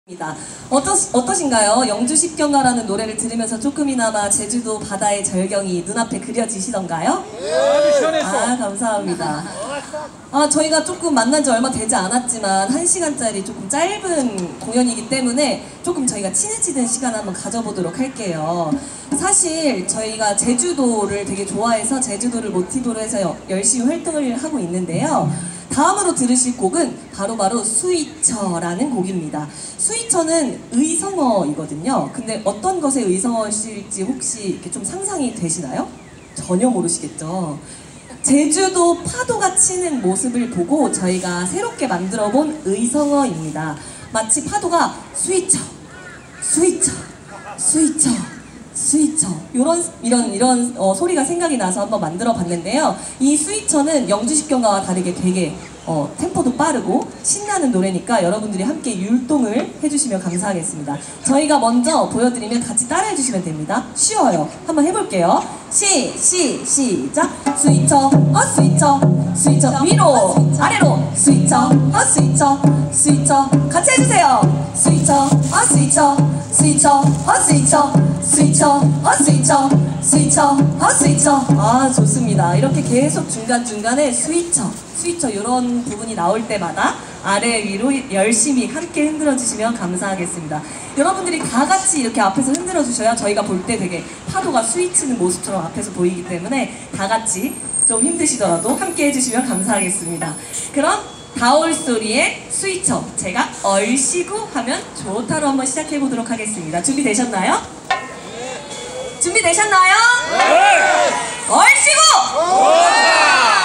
어떠신가요? 영주 십경가라는 노래를 들으면서 조금이나마 제주도 바다의 절경이 눈앞에 그려지시던가요? 아, 감사합니다. 저희가 조금 만난 지 얼마 되지 않았지만 1시간짜리 조금 짧은 공연이기 때문에 조금 저희가 친해지는 시간 한번 가져보도록 할게요. 사실 저희가 제주도를 되게 좋아해서 제주도를 모티브로 해서 열심히 활동을 하고 있는데요. 다음으로 들으실 곡은 바로 스위처라는 곡입니다. 스위처는 의성어이거든요. 근데 어떤 것의 의성어실지 혹시 이렇게 좀 상상이 되시나요? 전혀 모르시겠죠? 제주도 파도가 치는 모습을 보고 저희가 새롭게 만들어 본 의성어입니다. 마치 파도가 스위처, 스위처, 스위처, 스위처 이런 소리가 생각이 나서 한번 만들어 봤는데요. 이 스위처는 영주 십경가와 다르게 되게 템포도 빠르고 신나는 노래니까 여러분들이 함께 율동을 해주시면 감사하겠습니다. 저희가 먼저 보여드리면 같이 따라해 주시면 됩니다. 쉬워요. 한번 해볼게요. 시작! 스위처, 스위처, 스위처 위로, 아래로, 스위처, 스위처, 스위처 같이 해주세요. 스위처, 스위처, 스위처, 스위처, 스위처, 스위처, 스위처, 스위처. 아, 좋습니다. 이렇게 계속 중간중간에 스위처 이런 부분이 나올 때마다 아래 위로 열심히 함께 흔들어 주시면 감사하겠습니다. 여러분들이 다 같이 이렇게 앞에서 흔들어 주셔야 저희가 볼 때 되게 파도가 스위치는 모습처럼 앞에서 보이기 때문에 다 같이 좀 힘드시더라도 함께 해주시면 감사하겠습니다. 그럼 다올소리의 스위처, 제가 얼씨구 하면 좋다로 한번 시작해 보도록 하겠습니다. 준비되셨나요? 준비되셨나요? 네! 얼씨구!